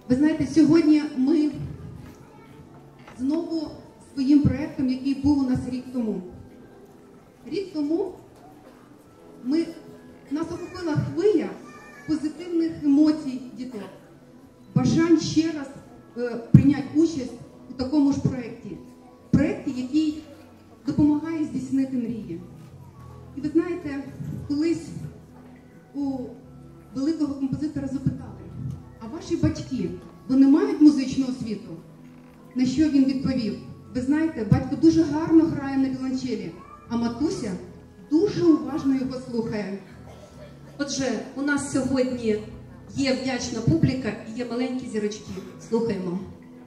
Ви знаєте, сьогодні ми знову своїм проєктом, який був у нас рік тому. Рік тому нас охопила хвиля позитивних емоцій діток, бажань ще раз прийняти участь у такому ж проєкті. Проєкті, який допомагає здійснити мрії. І ви знаєте, колись у великого композитора запитали, а ваші батьки, вони мають музичну освіту? На що він відповів? Ви знаєте, батько дуже гарно грає на віолончелі, а матуся дуже уважно його слухає. Отже, у нас сьогодні є вдячна публіка і є маленькі зірочки. Слухаємо.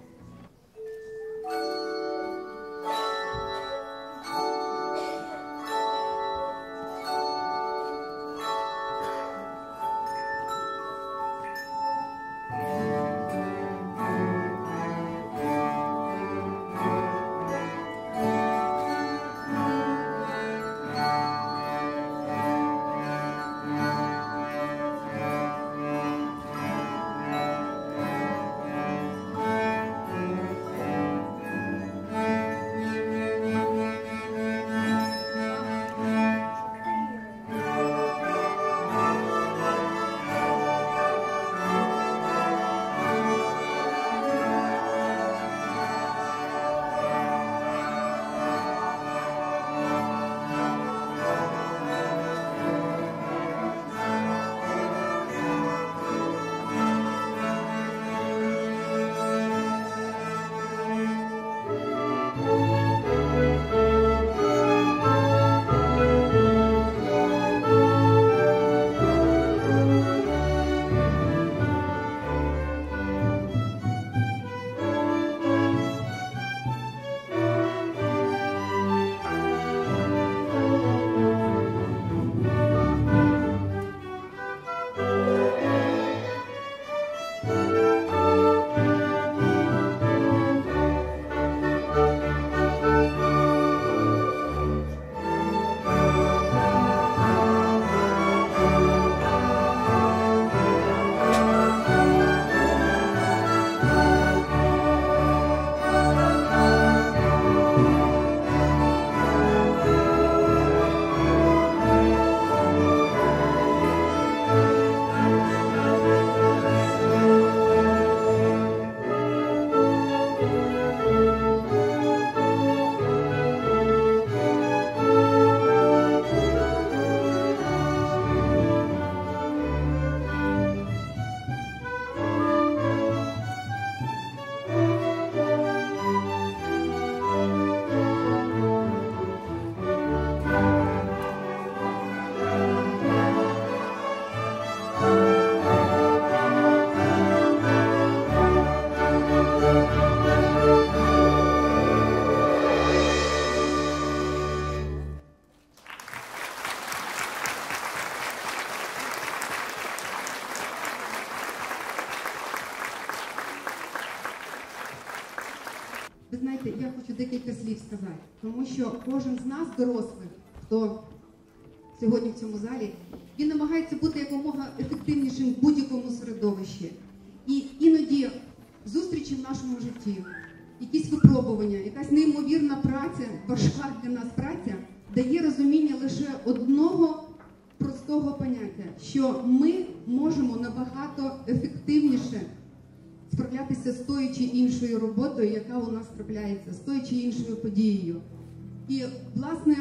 Ви знаєте, я хочу декілька слів сказати, тому що кожен з нас, дорослих, хто сьогодні в цьому залі, він намагається бути якомога ефективнішим в будь-якому середовищі. І іноді зустрічі в нашому житті, якісь випробування, якась неймовірна праця, важка для нас праця, дає розуміння лише одного простого поняття, що ми можемо набагато ефективніше справлятися з тою чи іншою роботою, яка у нас трапляється, з тою чи іншою подією. І, власне,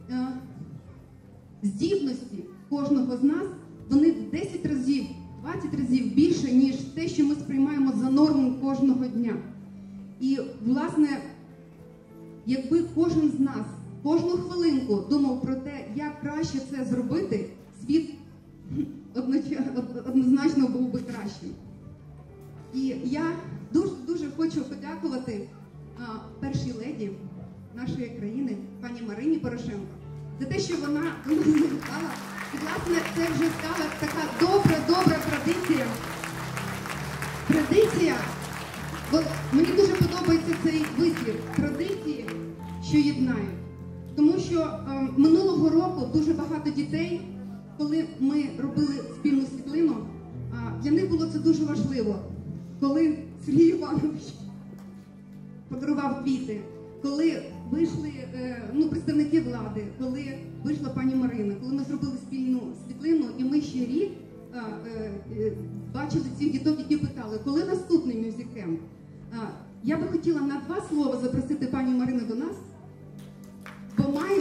здібності кожного з нас, вони в 10 разів, 20 разів більше, ніж те, що ми сприймаємо за норму кожного дня. І, власне, якби кожен з нас кожну хвилинку думав про те, як краще це зробити, світ однозначно був би кращим. І я дуже хочу подякувати першій леді нашої країни, пані Марині Порошенко, за те, що вона завітала. І, власне, це вже стала така добра традиція. Традиція, бо мені дуже подобається цей вислів, традиції, що єднають. Тому що минулого року дуже багато дітей, коли ми робили спільну світлину, для них було це дуже важливо. коли Сергій Іванович подарував квіти, коли вийшли представники влади, коли вийшла пані Марина, коли ми зробили спільну світлину, і ми ще рік бачили цих діток, які питали, коли наступний мюзик-кемп. Я би хотіла на 2 слова запросити пані Марину до нас, бо маю...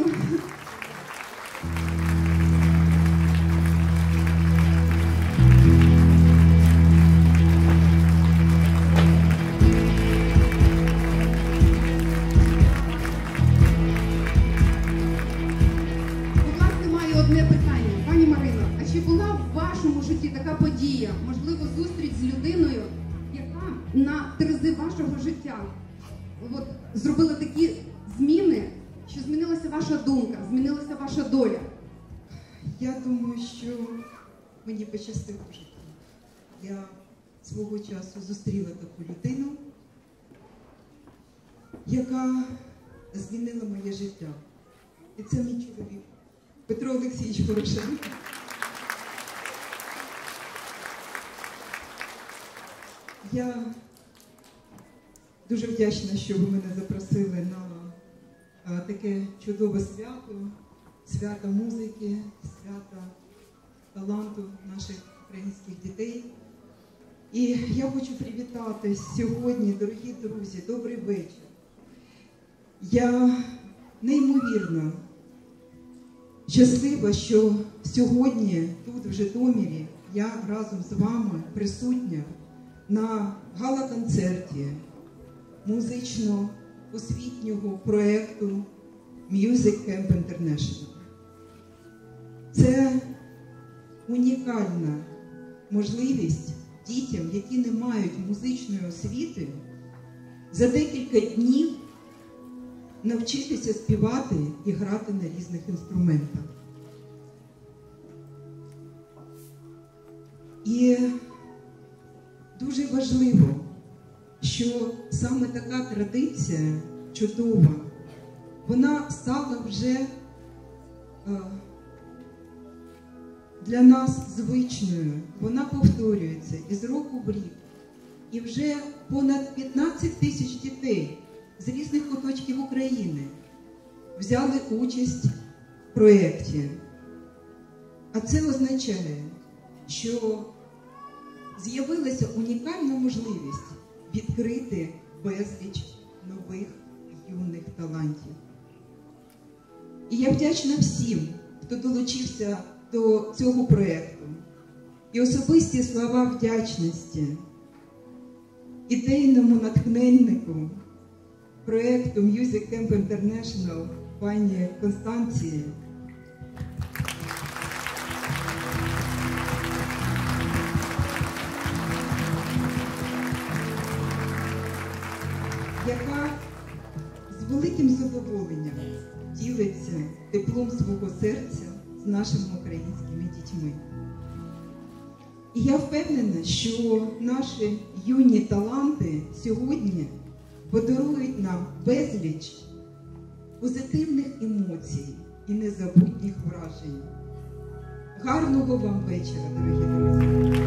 Одне питання. Пані Марино, а чи була в вашому житті така подія, можливо, зустріч з людиною, яка на терези вашого життя зробила такі зміни, що змінилася ваша думка, змінилася ваша доля? Я думаю, що мені пощастило в житті. Я свого часу зустріла таку людину, яка змінила моє життя. І це мій чоловік. Петро Олексійович Порошенко. Я дуже вдячна, що ви мене запросили на таке чудове свято, свято музики, свято таланту наших українських дітей. І я хочу привітати сьогодні, дорогі друзі, добрий вечір. Я неймовірно щаслива, що сьогодні тут, в Житомирі, я разом з вами присутня на гала-концерті музично-освітнього проєкту Music Camp International. Це унікальна можливість дітям, які не мають музичної освіти, за декілька днів навчитися співати і грати на різних інструментах. І дуже важливо, що саме така традиція чудова, вона стала вже для нас звичною, вона повторюється із року в рік. І вже понад 15 тисяч дітей з різних куточків України взяли участь в проєкті. А це означає, що з'явилася унікальна можливість відкрити безліч нових юних талантів. І я вдячна всім, хто долучився до цього проєкту. І особисті слова вдячності ідейному натхненнику проєкту Music Camp International пані Констанції, яка з великим задоволенням ділиться теплом свого серця з нашими українськими дітьми. І я впевнена, що наші юні таланти сьогодні подарують нам безліч позитивних емоцій і незабутніх вражень. Гарного вам вечора, дорогі друзі!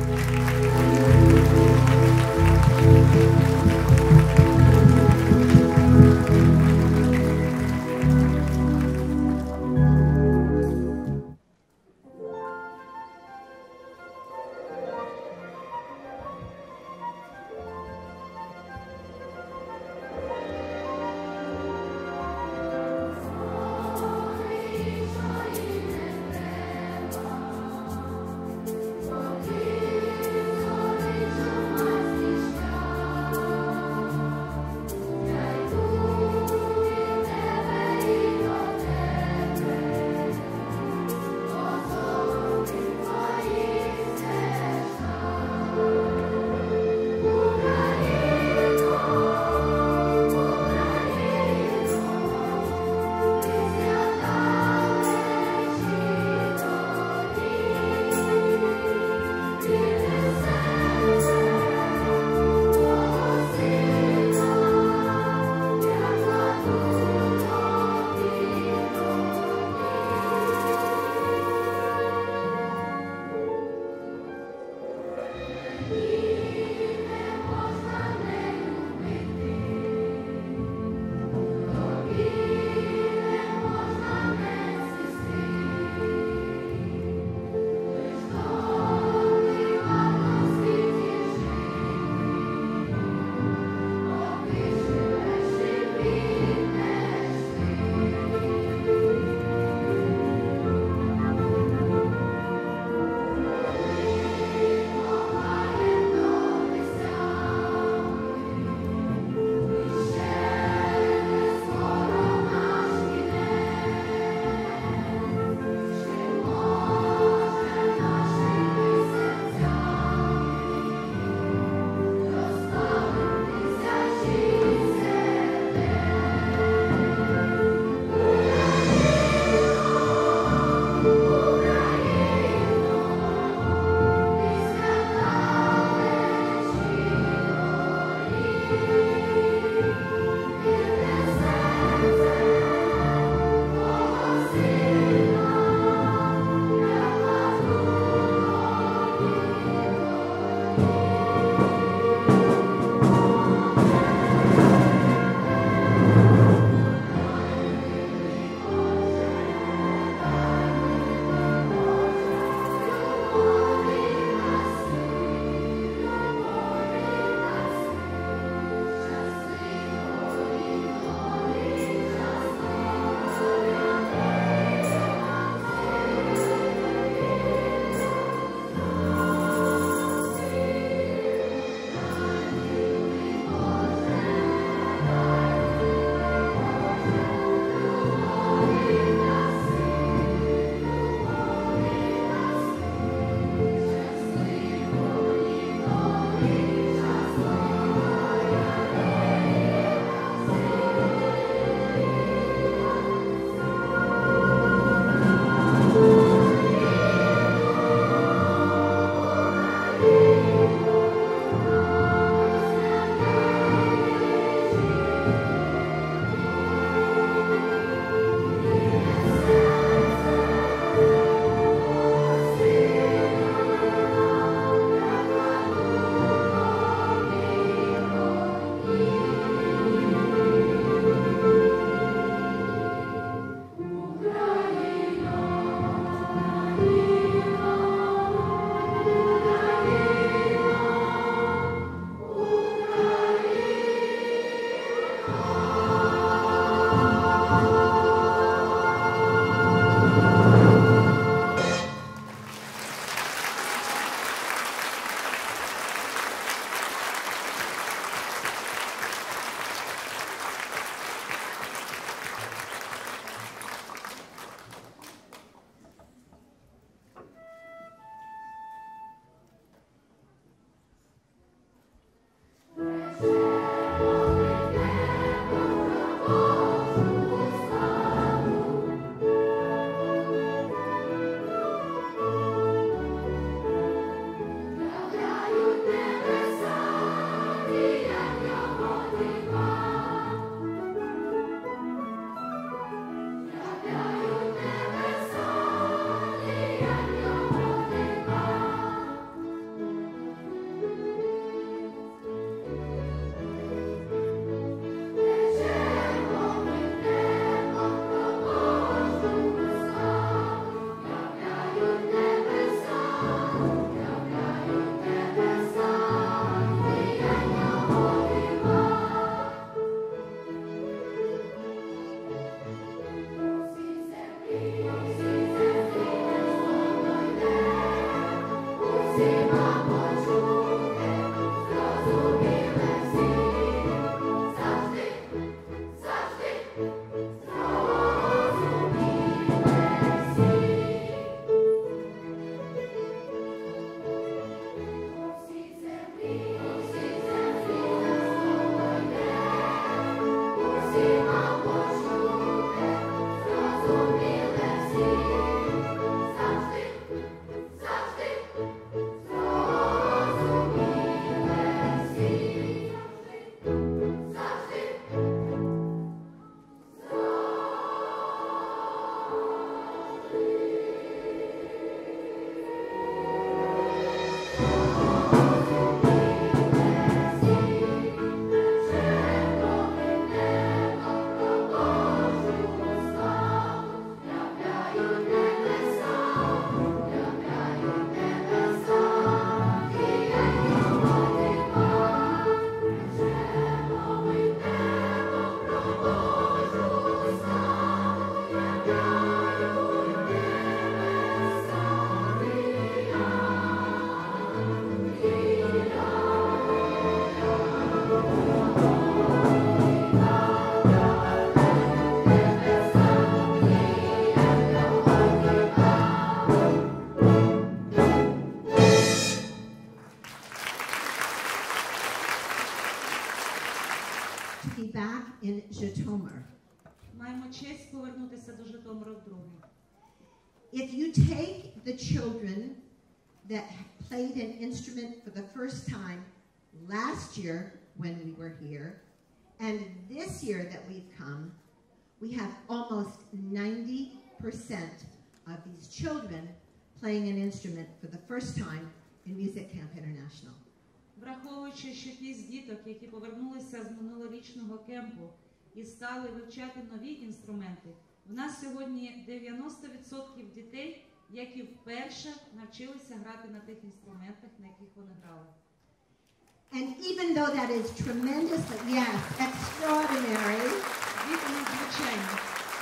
to be back in Zhytomyr. Маємо честь повернутися до Житомира вдруге. If you take the children that played an instrument for the first time last year when we were here, and this year that we've come, we have almost 90% of these children playing an instrument for the first time in Music Camp International. Враховуючи, що ті з діток, які повернулися з минулорічного кемпу і стали вивчати нові інструменти, в нас сьогодні 90% дітей, які вперше навчилися грати на тих інструментах, на яких вони грали. And even though that is tremendous, yes, extraordinary, Діти надзвичайні.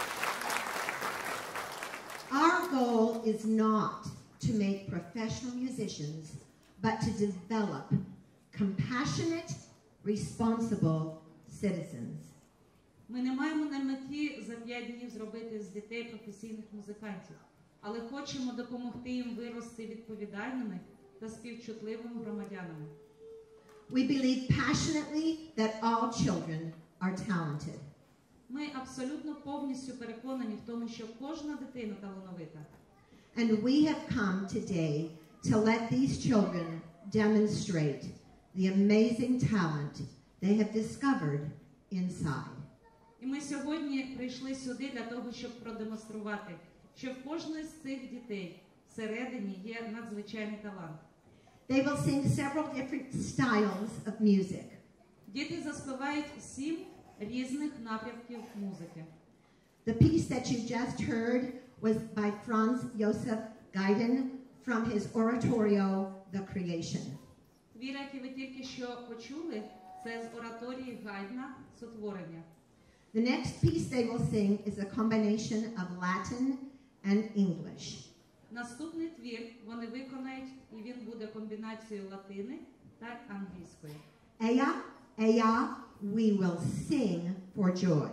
our goal is not to make professional musicians, but to develop compassionate, responsible citizens. Ми не маємо на меті за 5 днів зробити з дітей професійних музикантів, але хочемо допомогти їм вирости відповідальними та співчутливими громадянами. We believe passionately that all children are talented. Ми абсолютно повністю переконані в тому, що кожна дитина талановита. And we have come today to let these children demonstrate the amazing talent they have discovered inside. І ми сьогодні прийшли сюди для того, щоб продемонструвати, що в кожної з цих дітей всередині є надзвичайний талант. They will sing several different styles of music. Діти заспівають 7 різних напрямків музики. The piece that you just heard was by Franz Josef Haydn from his oratorio, The Creation. Твір, який ви тільки що почули, це з ораторії Гайдна «Сотворення». The next piece they will sing is a combination of Latin and English. Наступний твір вони виконають, і він буде комбінацією латини та англійської. Ea, ea, we will sing for joy.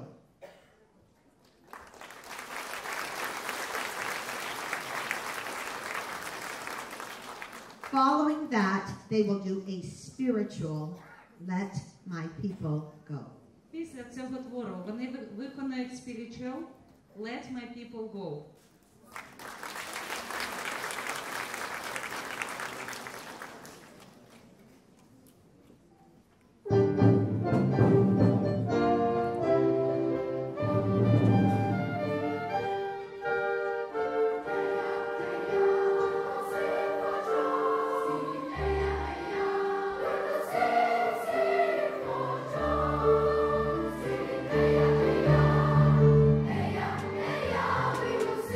Following that, they will do a spiritual, Let My People Go. Після цього твору вони виконають spiritual «Let my people go». We will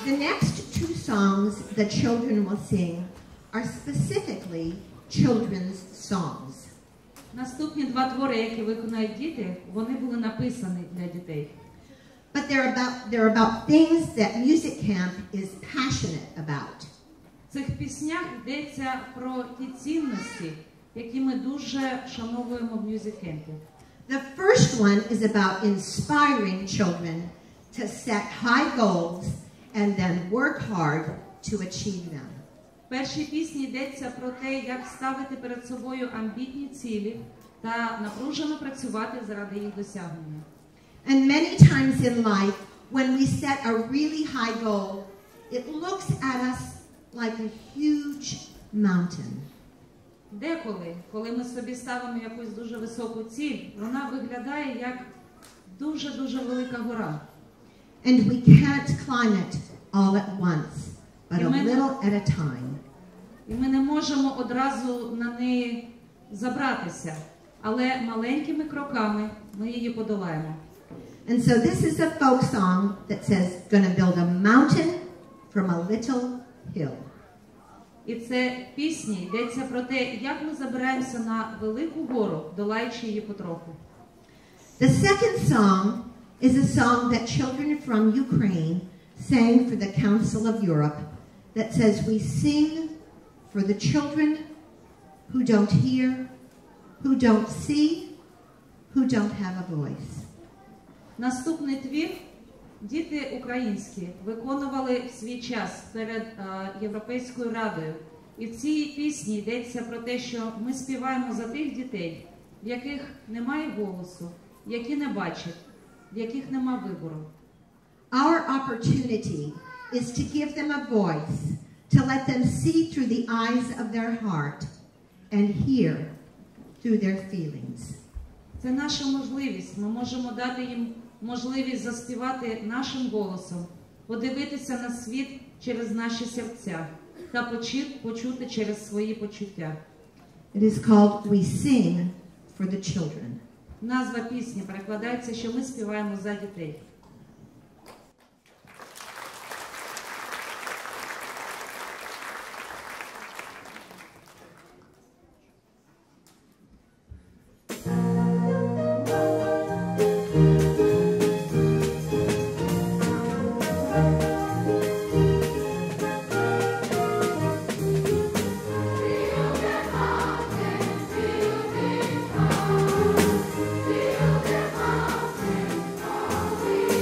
The next two songs the children will sing are specifically children's songs. Наступні два твори, які виконають діти, вони були написані для дітей. But they're about things that music camp is passionate about. В цих піснях йдеться про ті цінності, які ми дуже шановуємо в мюзик-кемпі. The first one is about inspiring children to set high goals and then work hard to achieve them. В першій пісні йдеться про те, як ставити перед собою амбітні цілі та напружено працювати заради їх досягнення. And many times in life, when we set a really high goal, it looks at us like a huge mountain. Деколи, коли ми собі ставимо якусь дуже високу ціль, вона виглядає як дуже-дуже велика гора. And we can't climb it all at once, but a little at a time. І ми не можемо одразу на неї забратися, але маленькими кроками ми її подолаємо. And so this is a folk song that says, gonna build a mountain from a little hill. І це пісні, йдеться про те, як ми забираємося на велику гору, долаючи її потроху. The second song is a song that children from Ukraine sang for the Council of Europe that says, we sing for the children who don't hear, who don't see, who don't have a voice. Наступний твір діти українські виконували в свій час перед Європейською Радою. І в цій пісні йдеться про те, що ми співаємо за тих дітей, в яких немає голосу, які не бачать, в яких нема вибору. Our opportunity is to give them a voice, to let them see through the eyes of their heart and hear through their feelings. Це наша можливість. Ми можемо дати їм можливість заспівати нашим голосом, подивитися на світ через наші серця та почути через свої почуття. It is called We Sing for the Children. Назва пісні перекладається, що ми співаємо за дітей. Feel the mountains falling.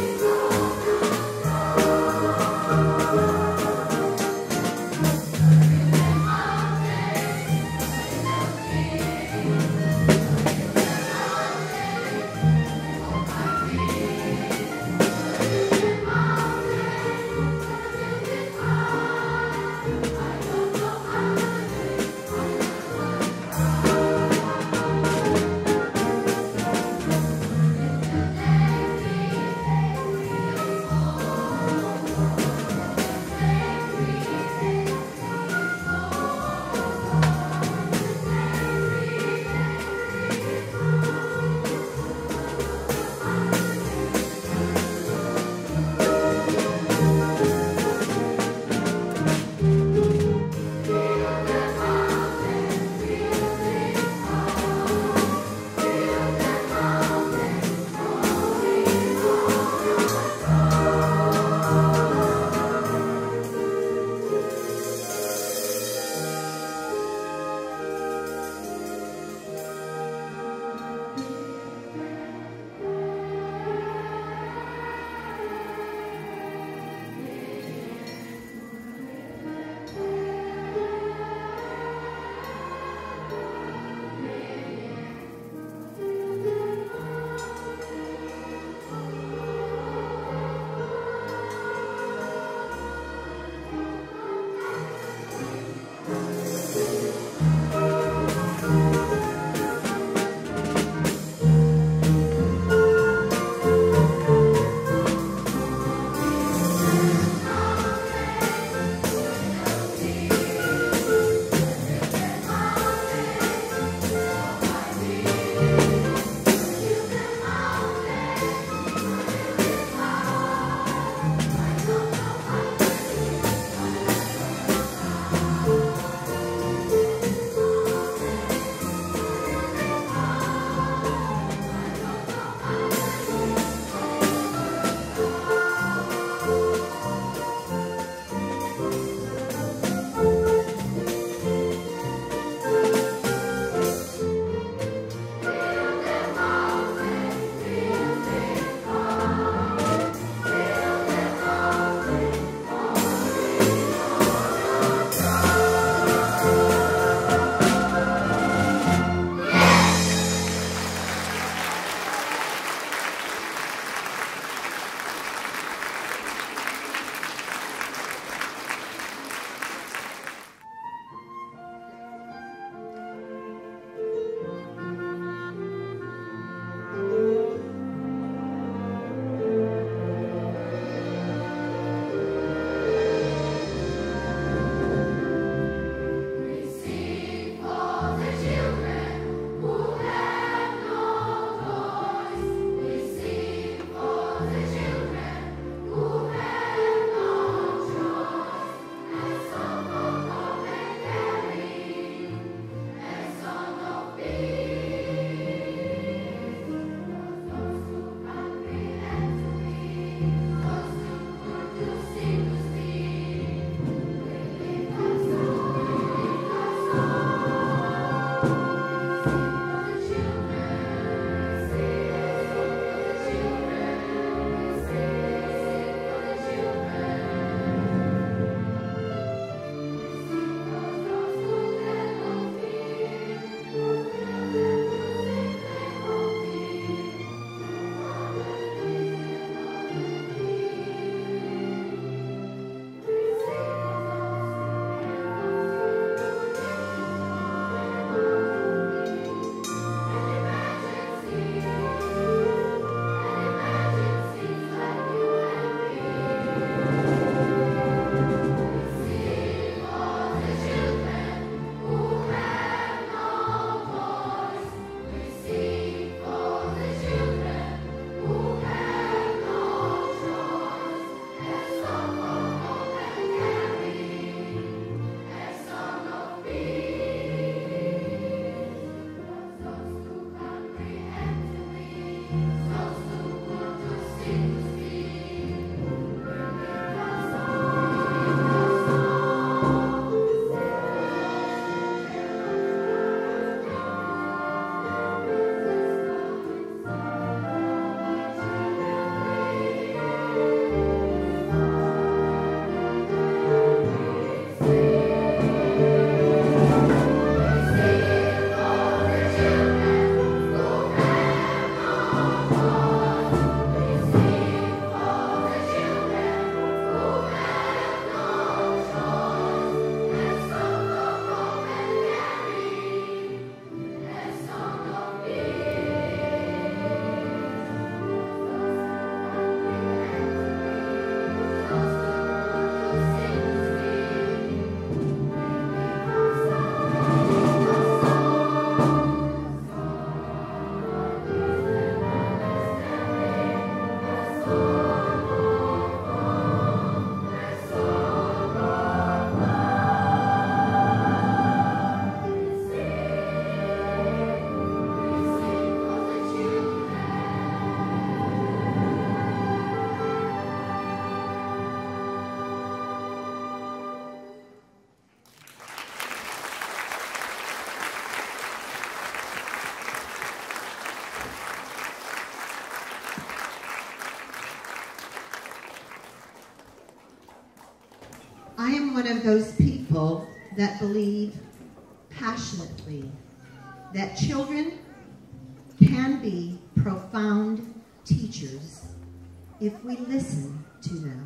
one of those people that believe passionately that children can be profound teachers if we listen to them.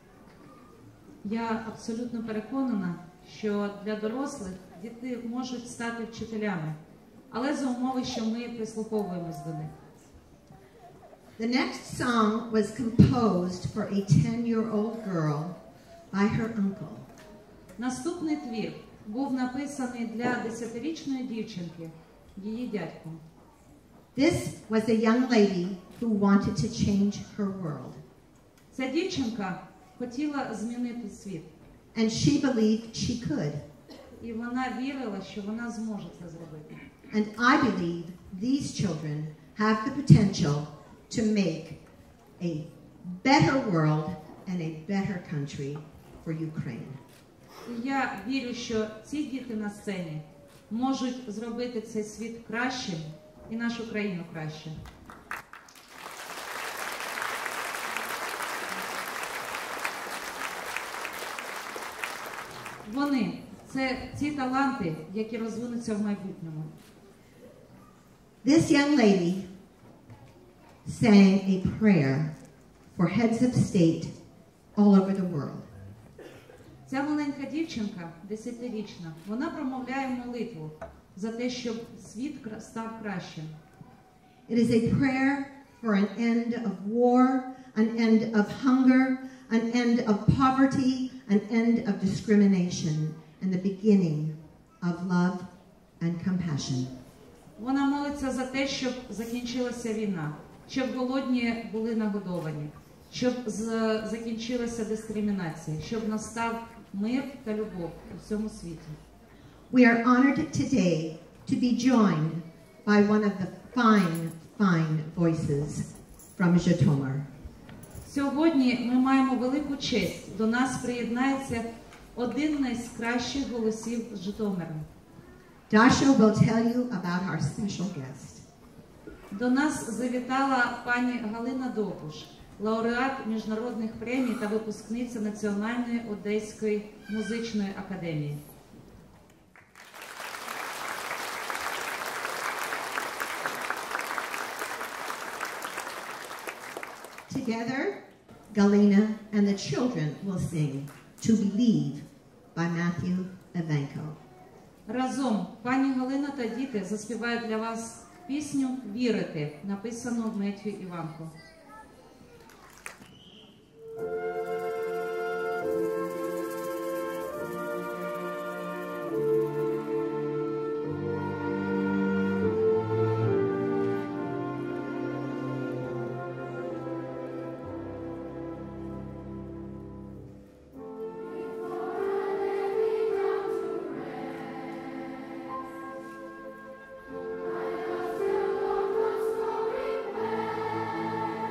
Я абсолютно переконана, що для дорослих діти можуть стати вчителями, але за умови, що ми прислуховуємось до них. The next song was composed for a 10-year-old girl by her uncle. Наступний твір був написаний для 10-річної дівчинки її дядьком. This was a young lady who wanted to change her world. Ця дівчинка хотіла змінити світ. And she believed she could. І вона вірила, що вона зможе це зробити. And I believe these children have the potential to make a better world and a better country for Ukraine. І я вірю, що ці діти на сцені можуть зробити цей світ кращим і нашу країну краще. Вони – це ці таланти, які розвинуться в майбутньому. This young lady sang a prayer for heads of state all over the world. Ця маленька дівчинка, 10-річна, вона промовляє молитву за те, щоб світ став кращим. It is a prayer for an end of war, an end of hunger, an end of poverty, an end of discrimination, and the beginning of love and compassion. Вона молиться за те, щоб закінчилася війна, щоб голодні були нагодовані, щоб закінчилася дискримінація, щоб настав мир та любов у всьому світі. We are honored today to be joined by one of the fine voices from Zhytomyr. Сьогодні ми маємо велику честь. До нас приєднається один з найкращих голосів з Житомира. Dasha will tell you about our special guest. До нас завітала пані Галина Довбуш, лауреат міжнародних премій та випускниця Національної Одеської музичної академії. Together, Galina and the children will sing To Believe by Matthew Ivanko. Разом пані Галина та діти заспівають для вас пісню «Вірити», написану Меттю Іванко. I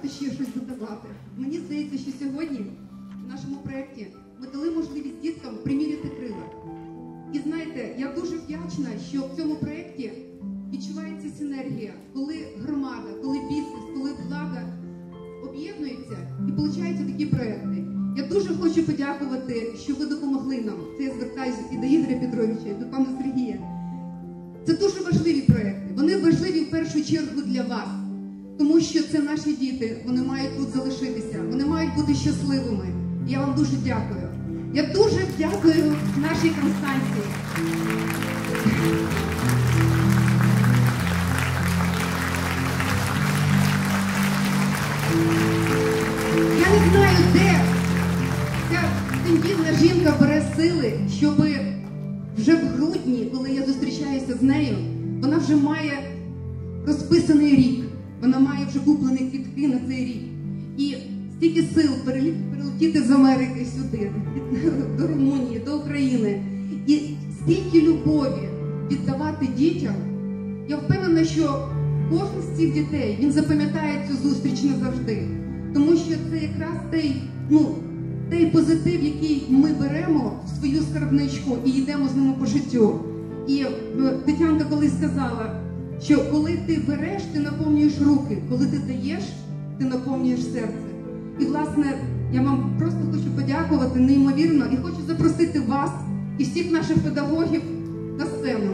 ще щось додавати. Мені здається, що сьогодні в нашому проєкті ми дали можливість діткам приміряти крила. І знаєте, я дуже вдячна, що в цьому проєкті відчувається синергія, коли громада, коли бізнес, коли влада об'єднуються і получаються такі проєкти. Я дуже хочу подякувати, що ви допомогли нам. Це я звертаюся і до Ігоря Петровича, і до пана Сергія. Це дуже важливі проєкти. Вони важливі в першу чергу для вас. Тому що це наші діти, вони мають тут залишитися, вони мають бути щасливими. І я вам дуже дякую. Я дуже дякую нашій Констанції. Я не знаю, де ця тендітна жінка бере сили, щоб вже в грудні, коли я зустрічаюся з нею, вона вже має розписаний рік. Вона має вже куплені квітки на цей рік. І стільки сил перелетіти з Америки сюди, до Румунії, до України. І стільки любові віддавати дітям. Я впевнена, що кожен з цих дітей, він запам'ятає цю зустріч назавжди. Тому що це якраз той позитив, який ми беремо в свою скарбничку і йдемо з ними по життю. І Тетянка колись сказала, що коли ти береш, ти наповнюєш руки, коли ти даєш, ти наповнюєш серце. І, власне, я вам просто хочу подякувати неймовірно і хочу запросити вас і всіх наших педагогів на сцену.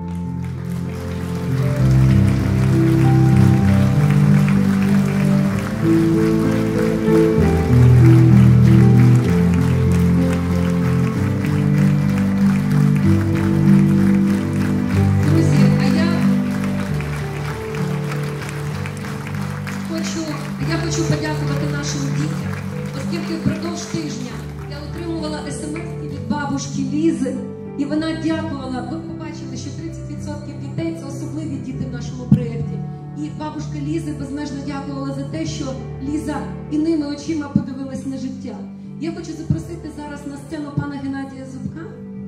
Я хочу подякувати нашим дітям, оскільки впродовж тижня я отримувала смс-ки від бабушки Лізи, і вона дякувала. Ви побачили, що 30% дітей – це особливі діти в нашому проєкті. І бабушка Лізи безмежно дякувала за те, що Ліза іними очима подивилась на життя. Я хочу запросити зараз на сцену пана Геннадія Зубка.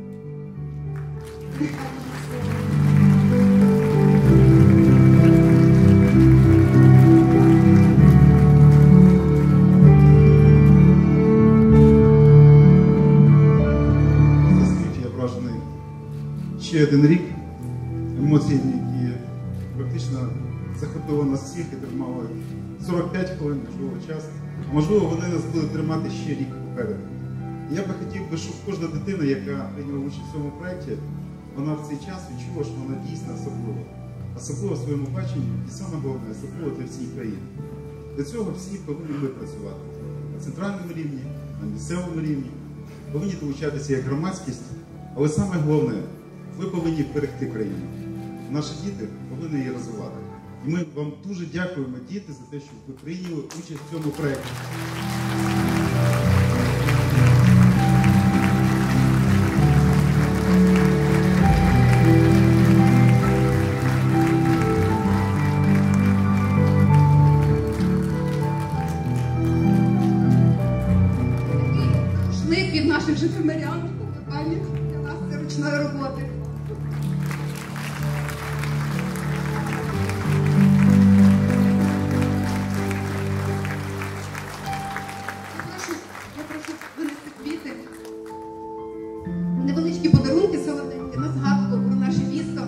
Ще один рік емоцій, які практично захопили нас всіх і тримали 45 хвилин, можливо, час. А можливо, вони нас будуть тримати ще рік попереду. І я би хотів, щоб кожна дитина, яка прийняла участь в цьому проєкті, вона в цей час відчула, що вона дійсно особлива. Особливо в своєму баченні і саме головне, особливо для всієї країни. Для цього всі повинні ми працювати на центральному рівні, на місцевому рівні, повинні долучатися як громадськість, але саме головне, ви повинні берегти країну. Наші діти повинні її розвивати. І ми вам дуже дякуємо, діти, за те, що ви прийняли участь в цьому проєкті. Шлик від наших житомирян, для нас це ручної роботи. Я прошу винести квіти. Невеличкі подарунки солоденькі на згадку про наше місто.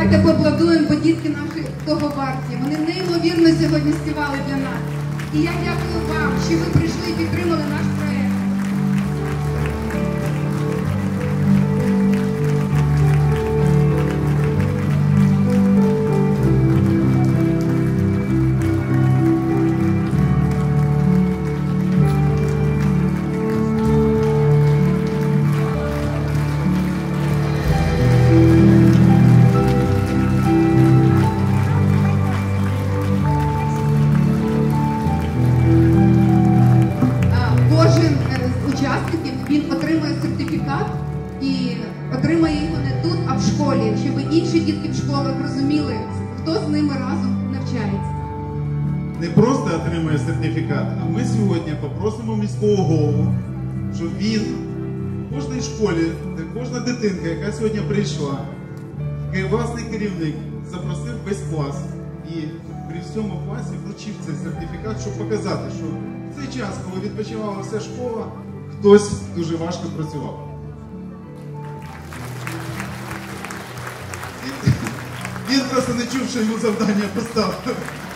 Давайте поаплодуємо, бо дітки наші того варті. Вони неймовірно сьогодні співали для нас. І я дякую вам, що ви прийшли і підтримали наш проект. Кожен з учасників, він отримує сертифікат і отримає його не тут, а в школі, щоб інші дітки в школах розуміли, хто з ними разом навчається. Не просто отримує сертифікат, а ми сьогодні попросимо міського голову, щоб він в кожній школі, де кожна дитинка, яка сьогодні прийшла, власний керівник запросив весь клас і при всьому класі вручив цей сертифікат, щоб показати, що в цей час, коли відпочивала вся школа, хтось дуже важко працював. Він просто не чув, що йому завдання поставили.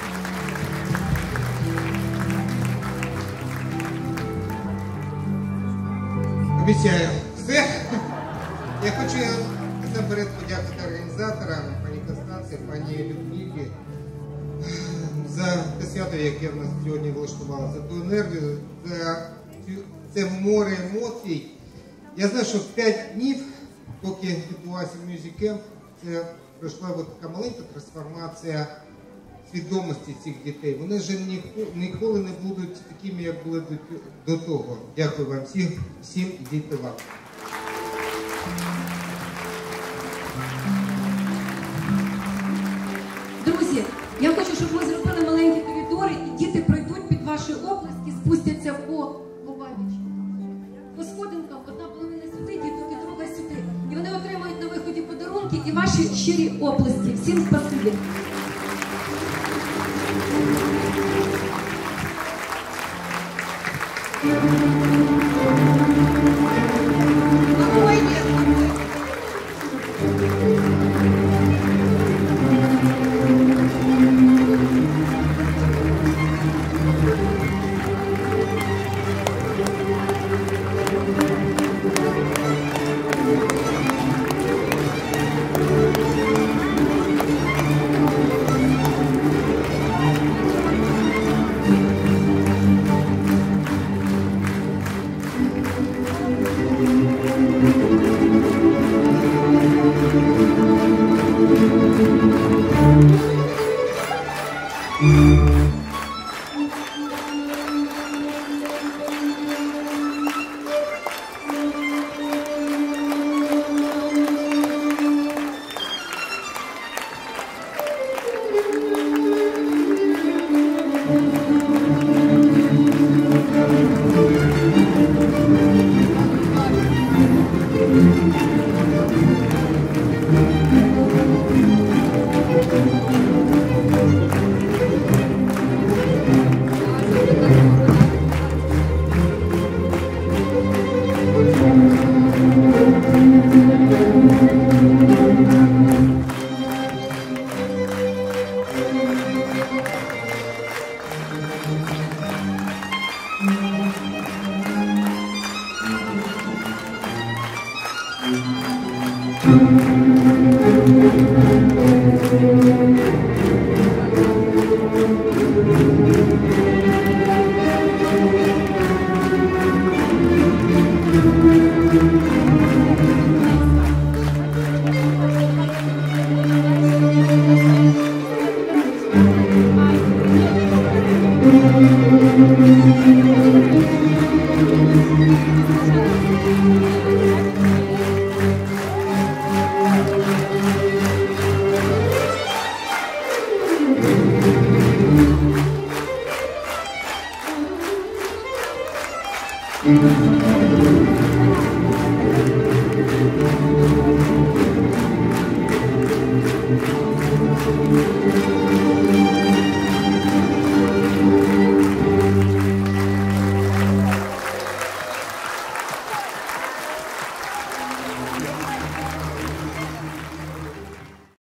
Обіцяю. Все. Я хочу насамперед подякувати організаторам, пані Констанції, пані Людмилі, за те свято, яке в нас сьогодні влаштувало, за ту енергію, за це море емоцій. Я знаю, що 5 днів, поки відбувався Music Camp, це пройшла така маленька трансформація свідомості цих дітей. Вони вже ніколи не будуть такими, як були до того. Дякую вам всім і дійте вам. Друзі, я хочу, щоб ми зробили маленькі коридори, і діти пройдуть під ваші оплески, спустяться по сходинкам, одна половина сюди, діток, і друга сюди. І вони отримають на виході подарунки і ваші щирі оплески. Всім спасибі.